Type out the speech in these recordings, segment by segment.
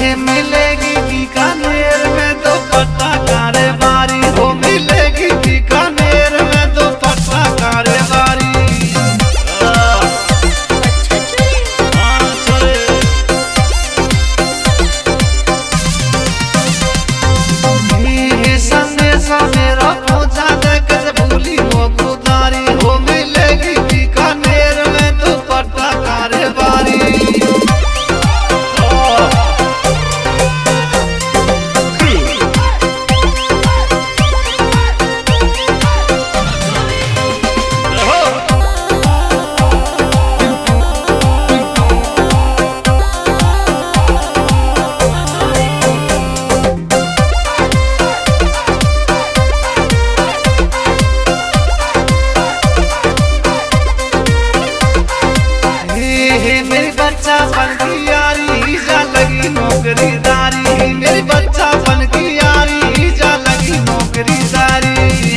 मिलेगी बीकानेर में तो पट्टा कारेबारी हो, मिलेगी बीकानेर में तो पट्टा कारेबारी। संदेशा मेरा पहुंचा दे कर भूली हो खुदारी हो, मिलेगी बीकानेर में तो पट्टा कारेबारी। मेरी बच्चा बन की यारी जा लगी नौकरीदारी, मेरी बच्चा बन की यारी जा लगी नौकरीदारी।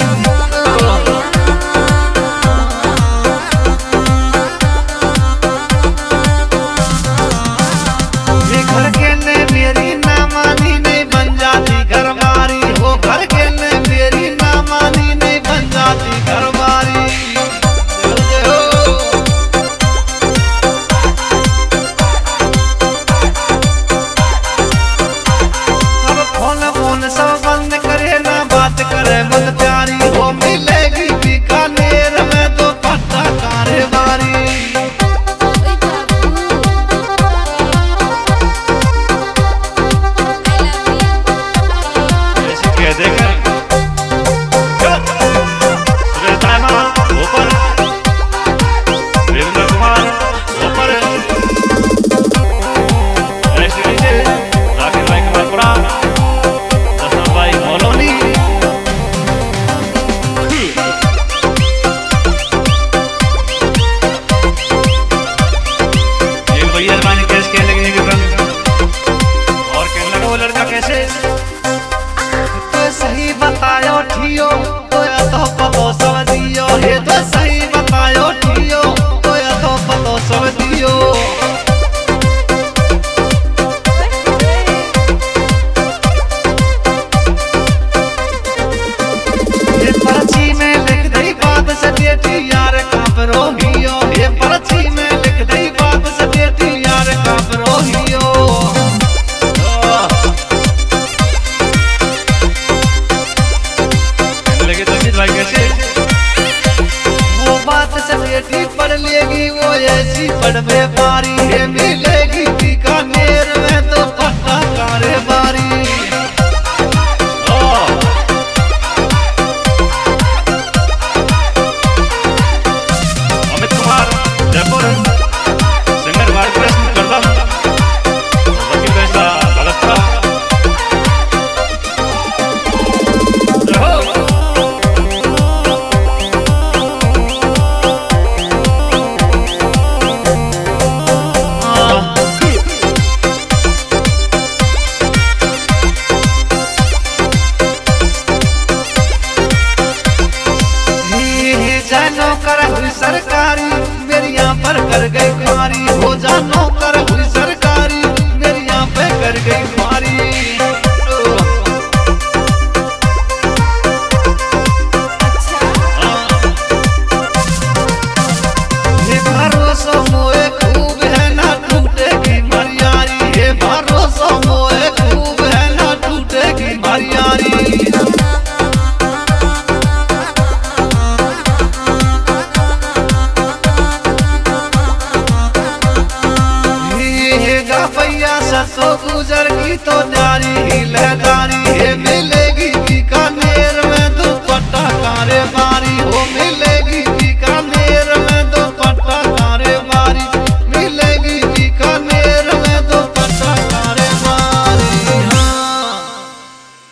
ये घर के ने मेरी ना मानी नहीं बन जाती घरवारी हो, घर के ने मेरी ना मानी नहीं बन जाती घरवारी। सब बंद करे ना बात करे मत प्यारी हो, मिलेगी बीकानेर में तो पट्टा कारेबारी। तो सही बतायो ठियो तो या तो पतो सब दियो, हे तो सही बतायो ठियो तो या तो पतो सब दियो। ये पर्ची में लिख दई बात से बेटी यार काबरो हियो, ये पर्ची में लिख दई बात से बेटी यार काबरो हियो। वो बात से बेटी पढ़ लेगी वो ऐसी पढ़ व्यापारी है, मिलेगी बीकानेर में तो पट्टा कारेबारी। अमित कुमार जयपुर सिंगर वार्ड प्रश्न करता वकील फैसला गलत था। नौकर हुई सरकारी मेरी यहाँ पर कर गई खुमारी हो, जा नौकर हुई सरकारी मेरी यहाँ पे कर गई खुमारी। ये भरोसा मोए खूब है ना टूटेगी मरियारी, ये भरोसा मोए खूब है ना टूटेगी मरियारी। भैया ससो गुजर की तो जारी ही लहदारी है।